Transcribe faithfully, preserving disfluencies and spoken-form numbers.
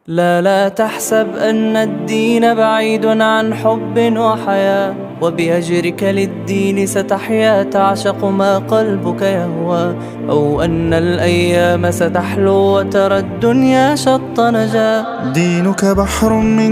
لا لا تحسب أن الدين بعيد عن حب وحياة، وبهجرك للدين ستحيا تعشق ما قلبك يهوى، أو أن الأيام ستحلو وترى الدنيا شط نجاة. دينك بحر من